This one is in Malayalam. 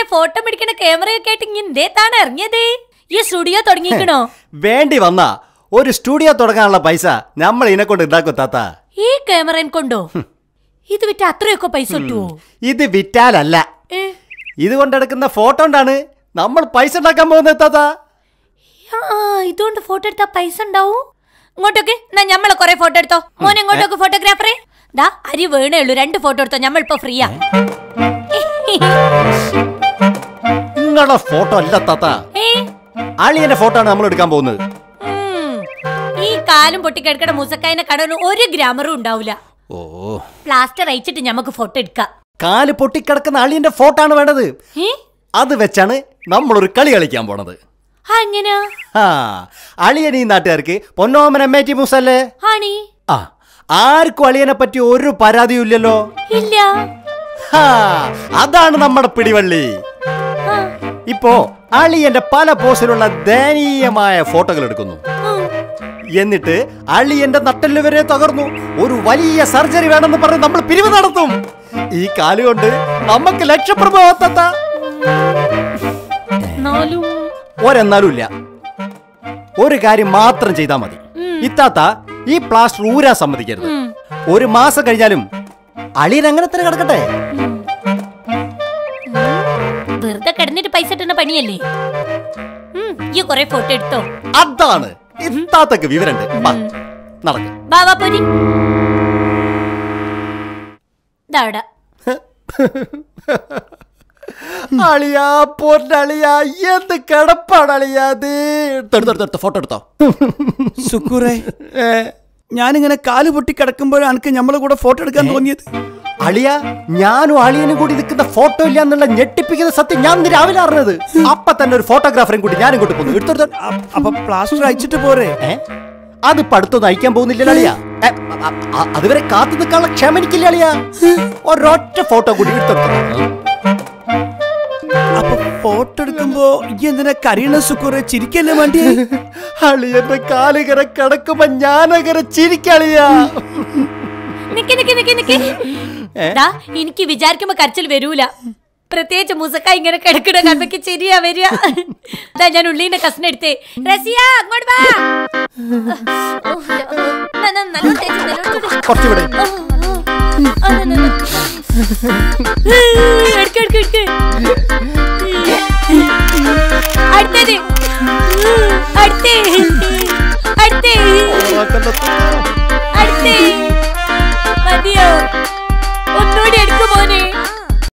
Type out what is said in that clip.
ഫോട്ടോ പിടിക്കുന്ന ക്യാമറയൊക്കെ ആയിട്ട് ഇങ്ങേത്താണ് ഇറങ്ങിയത്? ഈ സ്റ്റുഡിയോ തുടങ്ങിക്കണോ? വേണ്ടി വന്നാ ഒരു സ്റ്റുഡിയോ തുടങ്ങാനുള്ള പൈസ നമ്മൾ ഇതിനെ കൊണ്ട് ഉണ്ടാക്കും താത്ത. ഈ ക്യാമറ കൊണ്ടോ? ഇത് വിറ്റ അത്രയൊക്കെ പൈസ കിട്ടുവോ? ഇത് വിറ്റാലല്ല, ഇത് കൊണ്ടെടുക്കുന്ന ഫോട്ടോ കൊണ്ടാണ് നമ്മൾ പൈസ ഉണ്ടാക്കാൻ പോകുന്നത് താത്ത. ഇതുകൊണ്ട് ഫോട്ടോ എടുത്താ പൈസ ഉണ്ടാവും. ഇങ്ങോട്ടൊക്കെ നമ്മളെ കൊറേ ഫോട്ടോ എടുത്തോ. മോനെ ഇങ്ങോട്ടൊക്കെ ഫോട്ടോഗ്രാഫറെ. ദാ അരി വേണേ ഉള്ളൂ, 2 ഫോട്ടോ എടുത്തോ, നമ്മളിപ്പോ ഫ്രീയാ. നിങ്ങളുടെ ഫോട്ടോ അല്ല താത്ത, അളിയന്റെ ഫോട്ടോ ആണ് നമ്മൾ എടുക്കാൻ പോകുന്നത്. ഈ കാലും പൊട്ടിക്കിടക്കണ മൂസക്കായനെ കടന്നു 1 ഗ്രാമറും ഉണ്ടാവില്ല. പ്ലാസ്റ്റർ അയച്ചിട്ട് നമുക്ക് ഫോട്ടോ എടുക്കാം. കാല് പൊട്ടിക്കിടക്കുന്ന അളിയന്റെ ഫോട്ടോ ആണ് വേണ്ടത്. അത് വെച്ചാണ് നമ്മളൊരു കളി കളിക്കാൻ പോണത്. അളിയൻ ഈ നാട്ടുകാർക്ക് പൊന്നോമൻ M80 Moosa അല്ലേ? ആർക്കും അളിയനെ പറ്റി ഒരു പരാതിയും ഇല്ലല്ലോ. ഇല്ല. അതാണ് നമ്മുടെ പിടിവള്ളി. ഇപ്പോ അളിയന്റെ പല പോസിലുള്ള ദയനീയമായ ഫോട്ടോകൾ എടുക്കുന്നു. എന്നിട്ട് അളിയന്റെ നട്ടെല്ല് വരെ തകർന്നു, ഒരു വലിയ സർജറി വേണമെന്ന് പറഞ്ഞ് നമ്മൾ പിരിവ് നടത്തും. ഈ കാലുകൊണ്ട് നമുക്ക് ലക്ഷപ്രഭവത്ത ഒരെന്നാലും ഇല്ല. ഒരു കാര്യം മാത്രം ചെയ്താൽ മതി. ഇത്താത്ത ഈ പ്ലാസ്റ്റർ ഊരാൻ സമ്മതിക്കരുത്. 1 മാസം കഴിഞ്ഞാലും അളിയൻ അങ്ങനെ തന്നെ കിടക്കട്ടെ. വെറുതെ കിടന്നിട്ട് പൈസ കിട്ടുന്ന പണിയല്ലേ. ഈ കൊറേ ഫോട്ടോ എടുത്തോ. അതാണ് ഇത്താത്തക്ക് വിവരണ്ട്. നടക്ക്. അളിയാ പൊന്നളിയാ, എന്ത് കിടപ്പാണ് അളിയാ. ഫോട്ടോ എടുത്തോ. സുക്കൂറേ, ഞാനിങ്ങനെ കാല് പൊട്ടി കിടക്കുമ്പോഴാണ് എനിക്ക് നമ്മളെ കൂടെ ഫോട്ടോ എടുക്കാൻ തോന്നിയത്. അളിയ, ഞാനും അളിയനും കൂടി നിൽക്കുന്ന ഫോട്ടോ ഇല്ല എന്നുള്ള ഞെട്ടിപ്പിക്കുന്ന സത്യം ഞാൻ രാവിലെ അറിഞ്ഞത്. അപ്പൊ തന്നെ ഒരു ഫോട്ടോഗ്രാഫറേയും കൂടി ഞാനും കൊണ്ട് പോകുന്നു. എടുത്തെടുത്ത. അപ്പൊ പ്ലാസ്റ്റർ അയച്ചിട്ട് പോരെ? അത് പടുത്തൊന്നും അയക്കാൻ പോകുന്നില്ല അളിയ. അതുവരെ കാത്തു നിൽക്കാനുള്ള ക്ഷമ എനിക്കില്ല അളിയ. ഒരൊറ്റ ഫോട്ടോ കൂടി എടുത്തെടുത്തു. അപ്പൊ ഫോട്ടോ എടുക്കുമ്പോ എന്തിനാ കരീണ സുക്കൂറെ? ചിരിക്കല്ലേ വേണ്ടി? അളിയന്റെ കാലുകര കിടക്കുമ്പോ ഞാനകരെ ചിരിക്കളിയാ. എനിക്ക് വിചാരിക്കുമ്പോ കരച്ചിൽ വരൂല. പ്രത്യേകിച്ച് മൂസക്ക ഇങ്ങനെ കിടക്കണ കണ്ടക്ക് ചിരിയാ വരിക. അതാ ഞാൻ ഉള്ളീന്റെ കഷ്ണം എടുത്തേ. റസിയ അങ്ങോട്ട് വാ. അടുത്തത്